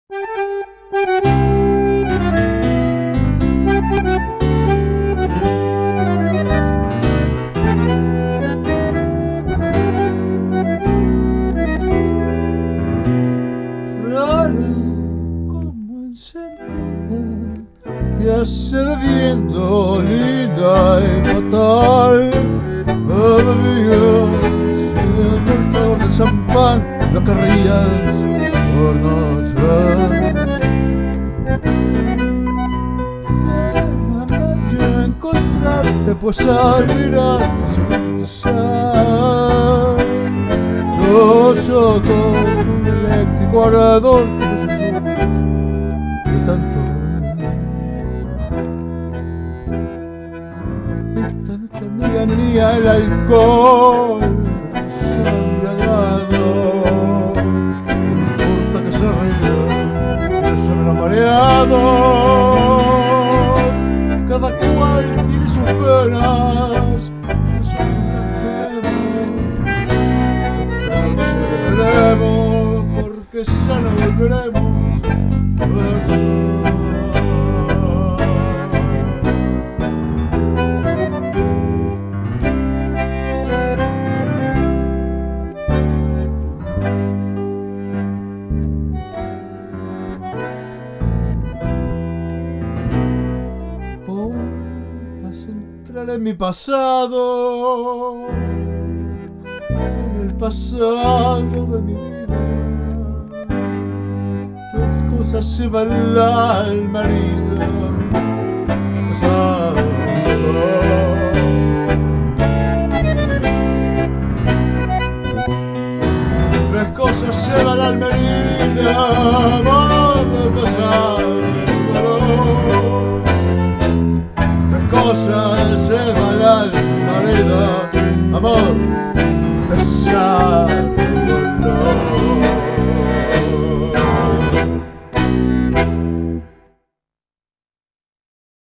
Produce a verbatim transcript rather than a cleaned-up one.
Rara como encendida, te hace bebiendo linda y fatal. Bebías en el favor del champán, lo querrías por no ser. Déjame encontrarte, pues al mirarte sonrisar, los ojos de un eléctrico arador de los susurros de tanto ver. Esta noche mía, mía, el alcohol es embriagado. No importa que se ría, que se me lo mareados. Cada cual tiene sus penas, nosotros las tenemos. Esta noche beberemos, porque ya no volveremos a vernos. Entrar en mi pasado, en el pasado de mi vida. Tus cosas se van al alma herida. Pasado. Tres cosas se van al alma herida, amor del pasado. Cosas se van al marido, amor.